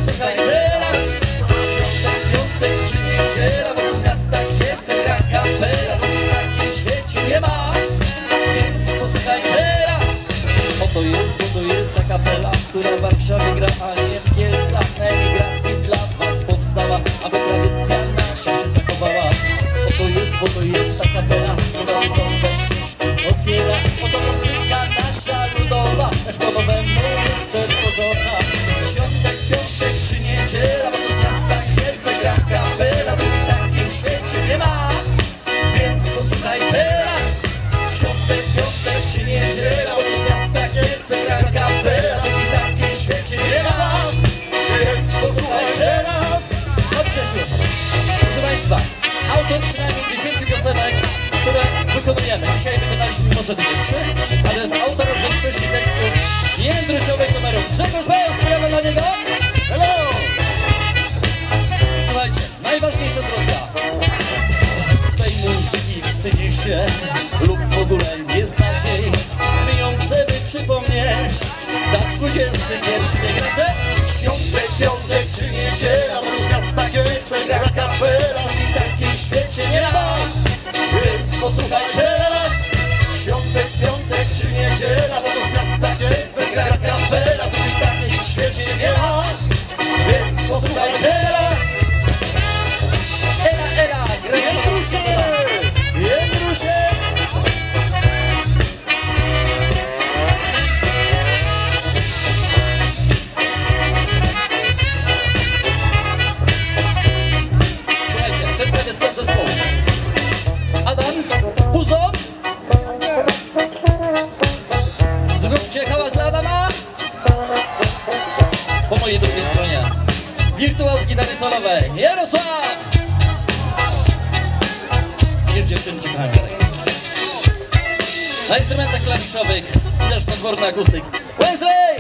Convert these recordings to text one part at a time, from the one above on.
posłuchaj teraz. Świątek, piątek czy niedziela, bo z miasta Kielce gra kapela. W takim świecie nie ma, więc posłuchaj teraz. Oto jest ta kapela, która w Warszawie gra, a nie w Kielcach. Na emigracji dla was powstała, aby tradycja nasza się zachowała. Oto jest ta kapela, która ludowe ścieżki otwiera. Oto muzyka nasza ludowa, aż po nowemu jest przetworzona. Świątek, piątek czy niedziela, bo to z miasta Kielce gra kapela. W takim świecie nie ma, więc posłuchaj teraz. Świątek, piątek czy niedziela, bo to z miasta Kielce gra kapela. W takim świecie nie ma, więc posłuchaj teraz. Chodźcie się, proszę państwa. Autor przynajmniej 10 piosenek, które wykonujemy. Dzisiaj wykonaliśmy może 2-3, ale jest autor większości tekstów jędryszowych numerów. Grzegorz Bejos, sprawę dla niego. Hello! Słuchajcie, najważniejsza zwrotka. Swej muzyki wstydzisz się lub w ogóle nie znasz jej. My ją chcemy przypomnieć, dać 21 wiek. Ręce? Świątek, piątek czy niedziela, bo z miasta Kielce gra kapela. W takim świecie nie ma, więc posłuchaj teraz. Świątek, piątek czy niedziela, bo z miasta Kielce gra kapela. W takim świecie nie ma, więc posłuchaj teraz. Ela, ela, Jędrusie! Jędrusie! Słuchajcie, przedstawię skład zespołu. Adam, Puzon. Zróbcie hałas dla Adama. Po mojej drugiej stronie wirtuoz gitary solowej Jarosław. Już dziewczyny ci kochają. Na instrumentach klawiszowych i też podwórny akustyk Wesley.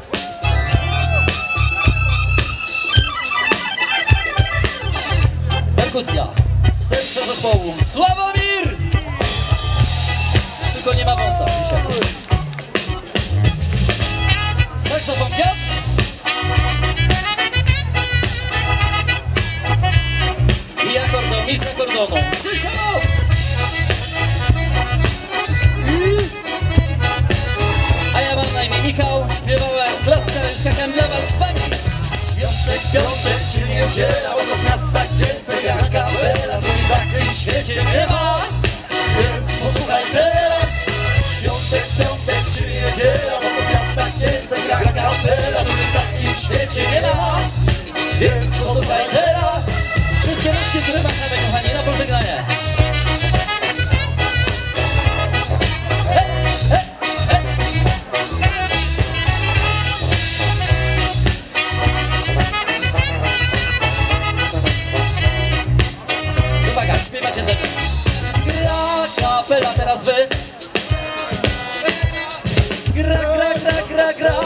Perkusja, serce zespołu Sławomir. Tylko nie ma wąsa dzisiaj. Saksofon Piotr. I akordon, i z akordonu Krzysiu! A ja mam na imię Michał, śpiewałem klasykę, skakałem dla was z wami. Świątek, piątek czy niedziela, bo z miasta Kielce gra kapela. W takim świecie nie ma, więc posłuchaj teraz. Świątek, piątek czy niedziela, bo z miasta Kielce gra kapela. W takim świecie nie ma, więc posłuchaj teraz. Wszystkie rączki w górę machamy, kochani, na pożegnanie. Uwaga, śpiewacie ze mną. Gra kapela, teraz wy. Gra, gra, gra, gra, gra.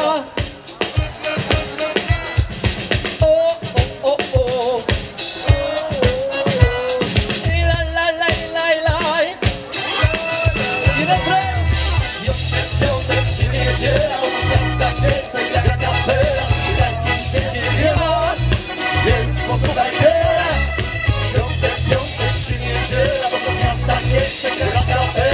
Niedziela, bo z miasta Kielce gra kapela. W takim świecie nie ma, więc posłuchaj teraz. Świątek, piątek czy niedziela, bo z miasta Kielce gra kapela.